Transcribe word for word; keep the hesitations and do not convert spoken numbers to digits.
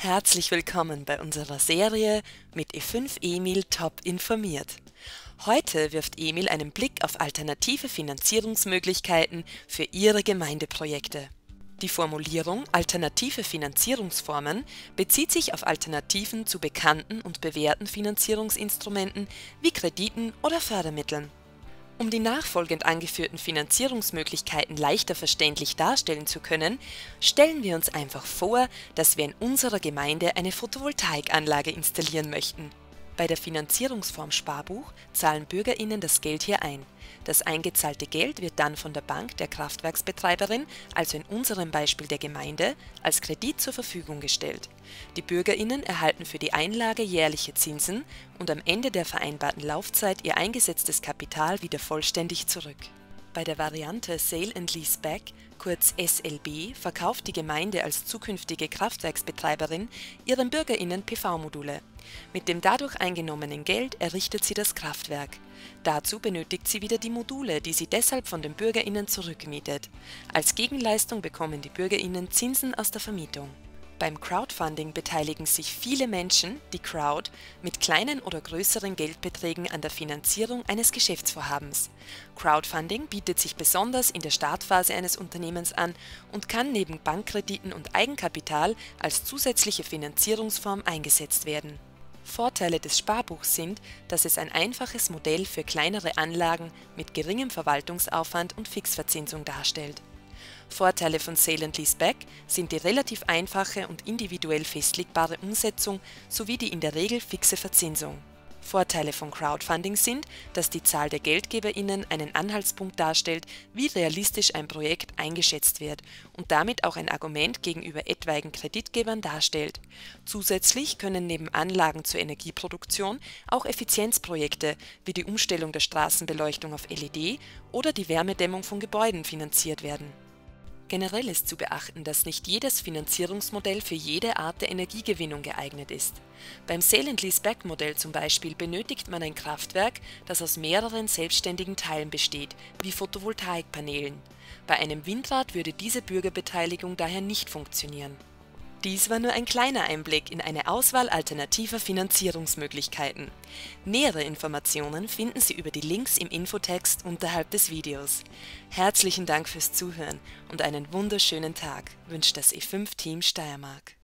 Herzlich willkommen bei unserer Serie mit E fünf Emil top informiert. Heute wirft Emil einen Blick auf alternative Finanzierungsmöglichkeiten für Ihre Gemeindeprojekte. Die Formulierung alternative Finanzierungsformen bezieht sich auf Alternativen zu bekannten und bewährten Finanzierungsinstrumenten wie Krediten oder Fördermitteln. Um die nachfolgend angeführten Finanzierungsmöglichkeiten leichter verständlich darstellen zu können, stellen wir uns einfach vor, dass wir in unserer Gemeinde eine Photovoltaikanlage installieren möchten. Bei der Finanzierungsform Sparbuch zahlen BürgerInnen das Geld hier ein. Das eingezahlte Geld wird dann von der Bank der Kraftwerksbetreiberin, also in unserem Beispiel der Gemeinde, als Kredit zur Verfügung gestellt. Die BürgerInnen erhalten für die Einlage jährliche Zinsen und am Ende der vereinbarten Laufzeit ihr eingesetztes Kapital wieder vollständig zurück. Bei der Variante Sale and Lease Back, kurz S L B, verkauft die Gemeinde als zukünftige Kraftwerksbetreiberin ihren BürgerInnen P V-Module. Mit dem dadurch eingenommenen Geld errichtet sie das Kraftwerk. Dazu benötigt sie wieder die Module, die sie deshalb von den BürgerInnen zurückmietet. Als Gegenleistung bekommen die BürgerInnen Zinsen aus der Vermietung. Beim Crowdfunding beteiligen sich viele Menschen, die Crowd, mit kleinen oder größeren Geldbeträgen an der Finanzierung eines Geschäftsvorhabens. Crowdfunding bietet sich besonders in der Startphase eines Unternehmens an und kann neben Bankkrediten und Eigenkapital als zusätzliche Finanzierungsform eingesetzt werden. Vorteile des Sparbuchs sind, dass es ein einfaches Modell für kleinere Anlagen mit geringem Verwaltungsaufwand und Fixverzinsung darstellt. Vorteile von Sale and Lease Back sind die relativ einfache und individuell festlegbare Umsetzung sowie die in der Regel fixe Verzinsung. Vorteile von Crowdfunding sind, dass die Zahl der GeldgeberInnen einen Anhaltspunkt darstellt, wie realistisch ein Projekt eingeschätzt wird und damit auch ein Argument gegenüber etwaigen Kreditgebern darstellt. Zusätzlich können neben Anlagen zur Energieproduktion auch Effizienzprojekte wie die Umstellung der Straßenbeleuchtung auf L E D oder die Wärmedämmung von Gebäuden finanziert werden. Generell ist zu beachten, dass nicht jedes Finanzierungsmodell für jede Art der Energiegewinnung geeignet ist. Beim Sale and Lease Back Modell zum Beispiel benötigt man ein Kraftwerk, das aus mehreren selbstständigen Teilen besteht, wie Photovoltaikpanelen. Bei einem Windrad würde diese Bürgerbeteiligung daher nicht funktionieren. Dies war nur ein kleiner Einblick in eine Auswahl alternativer Finanzierungsmöglichkeiten. Nähere Informationen finden Sie über die Links im Infotext unterhalb des Videos. Herzlichen Dank fürs Zuhören und einen wunderschönen Tag wünscht das E fünf Team Steiermark.